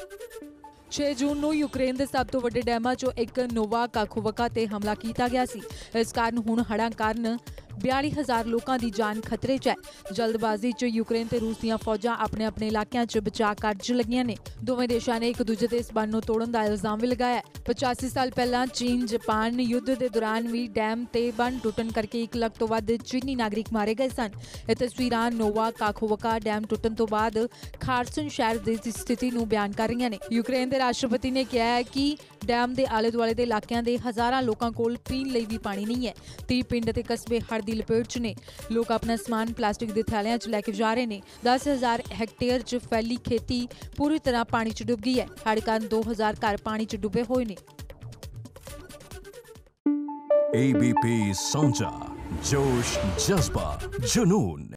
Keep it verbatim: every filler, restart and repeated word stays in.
छे जून ਨੂੰ ਯੂਕਰੇਨ ਦੇ ਸਭ ਤੋਂ ਵੱਡੇ ਡੈਮਾਂ 'ਚੋਂ ਇੱਕ ਨੋਵਾ ਕਾਖੋਵਕਾ ਤੇ ਹਮਲਾ ਕੀਤਾ ਗਿਆ ਸੀ। ਇਸ ਕਾਰਨ ਹੁਣ ਹੜ੍ਹਾਂ ਕਾਰਨ बयाली हज़ार लोगों की जान खतरे च है। जल्दबाजी च यूक्रेन ते रूस दीयां फौजां अपने अपने इलाकों च बचाव कार्य लगियां ने। दोवें देशां ने एक दूजे ते इस बंन नूं तोड़न दा इल्जाम भी लगाया है। पचासी साल पहला चीन जापान युद्ध के दौरान भी डैम ते बंन टुटन करके एक लाख तो वध चीनी नागरिक मारे गए सन। ये तस्वीरां नोवा काखोवका डैम टुटन तो बाद खारसन शहर की स्थिति नूं बयान कर रही ने। यूक्रेन के राष्ट्रपति ने कहा है कि डैम के आले दुआले के इलाकों के हज़ारां लोगों कोल पीण लई भी पानी नहीं है। तीह पिंड ते कस्बे हड़ की लपेट च ने। लोग अपना समान प्लास्टिक के थैलियां च लैके जा रहे हैं। दस हज़ार हैक्टेयर च फैली खेती पूरी तरह पानी च डुब गई है। हड़ कारण दो हज़ार घर पानी च डुबे हुए ने। एबीपी साझा, जोश, जज्बा, जुनून।